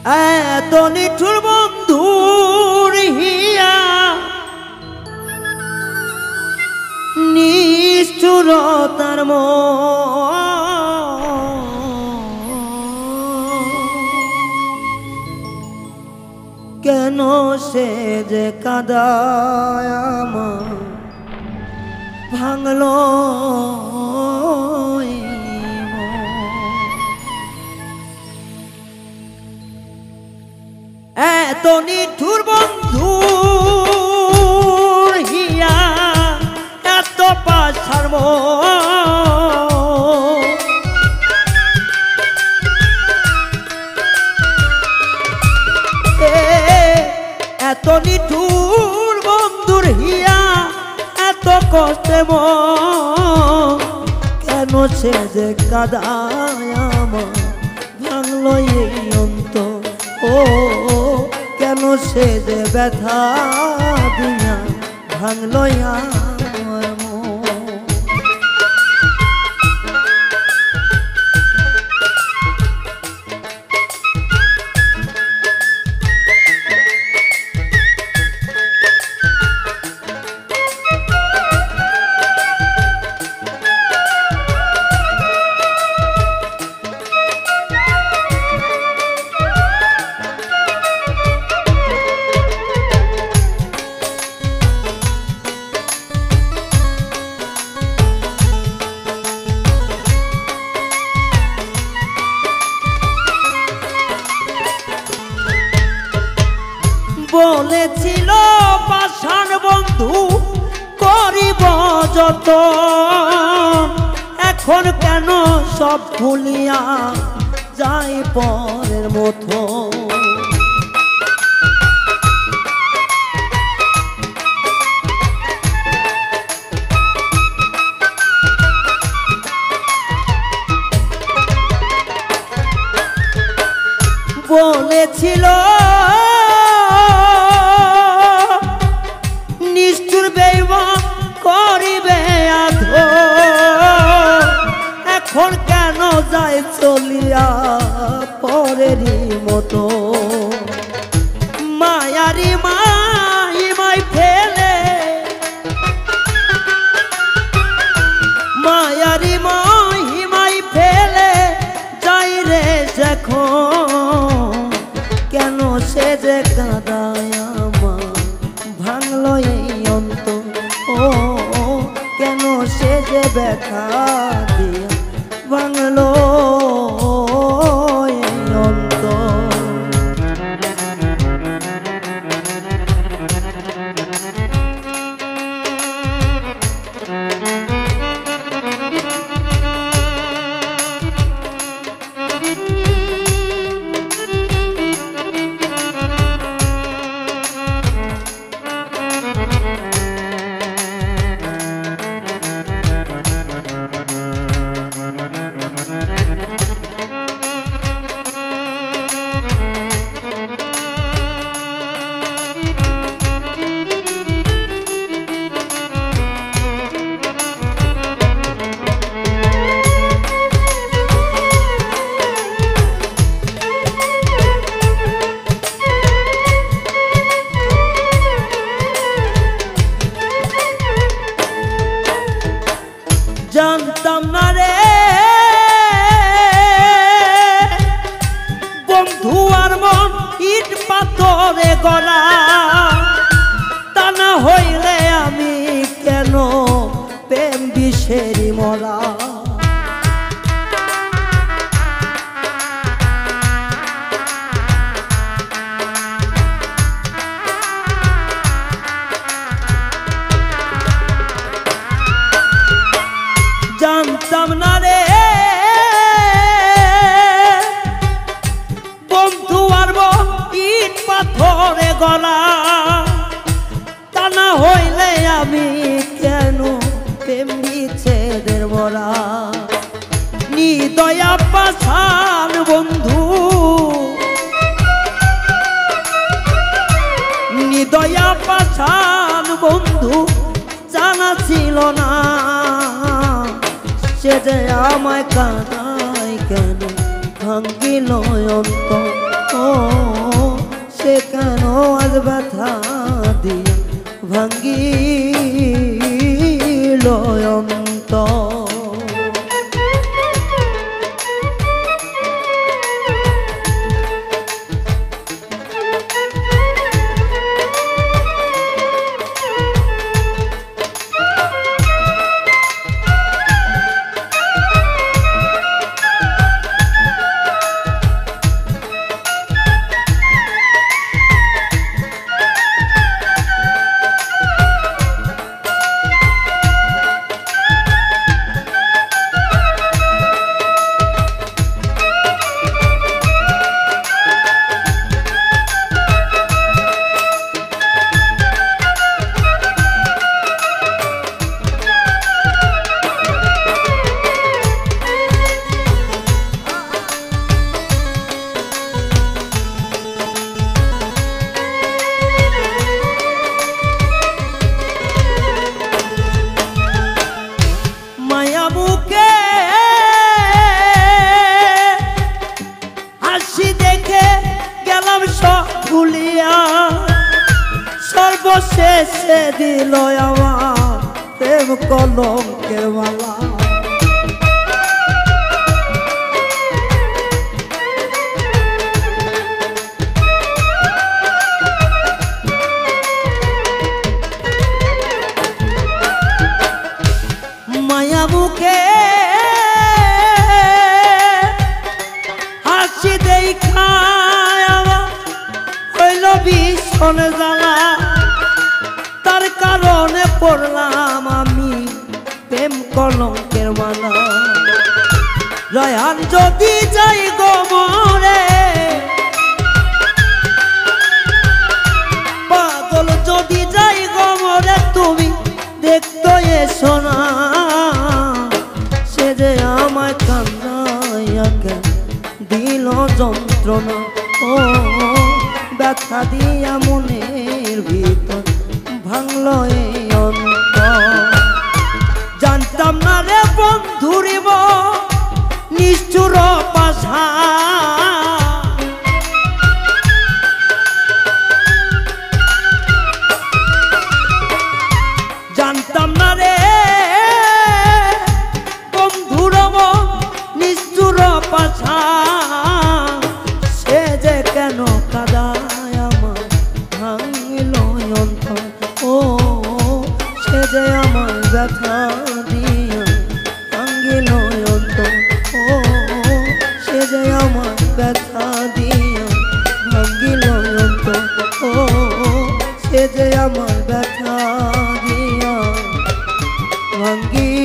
এত নিঠুর বন্ধুর হিয়া নিষ্ঠুরতার কেন সে যে কাঁদায় আমার ভাঙলো এত নিঠুর বন্ধুর হিয়া এত পাশার এত নিঠুর বন্ধুর হিয়া এত কষ্টে কেন সে যে কাঁদায় আমার ভাঙলো এই অন্তর ও কেন সে যে ব্যথা দিয়া ভাঙলো আমার মন বলেছিল পাষাণ বন্ধু করিব যত এখন কেন সব ভুলিয়া যাই পরের মতো বলেছিল নিষ্ঠুর বেঈমান করিবে আধো এখন কেন যায় চলিয়া পরেরই মতো মায়ারি মাই ফেলে মায়ারি মাই ফেলে যাই রে যখন কেন সে যে কাঁদায় আমার ভাঙলো এই অন্তর ও কেন সে যে ব্যথা দিয়া ভাঙলো এই অন্তর জানতাম না রে বন্ধু আর মন ইট পাথরে গলা তা না হইলে আমি কেন প্রেম বিষেরি মরা জানতাম না রে বন্ধু আর ইট পাথরে গলা তা না হইলে আমি কেন প্রেম বিচ্ছেদের মরা নিদয়া পাষাণ বন্ধু নিদয়া পাষাণ বন্ধু জানা ছিল না সে যে আমায় কাঁদায় কেন ভাঙ্গিল অন্তর ভাঙ্গিল অন্তর। সর্বশেষে দিল আমার প্রেম কলঙ্কের মালা। মায়া মুখে হাসি দেখা হইল ভীষণ জ্বালা। তার কারণে পড়লাম আমি প্রেম কলঙ্কের মালা। রয়ান যদি যাই গো মরে, পাগল যদি যাই গো মরে, তুমি দেখতো এসো না। সে যে আমায় কান্দাইয়া দিল যন্ত্রণা। ও ব্যথা দিয়া মনের ভিতর ভাঙল এই অন্তর। জানতাম না রে বন্ধুরিব নিষ্ঠুর পাশা। জানতাম না রে বন্ধুরব নিষ্ঠুর পাশা। সে যে কেন কাদায় আমার ভাঙিল অন্তর। ও সে যে আমার ব্যথা দিয়া ভাঙিল অন্তর। ও সে যে আমার ব্যথা দিয়া ভাঙিল অন্তর। ও সে যে আমার ব্যথা দিয়া ভাঙিল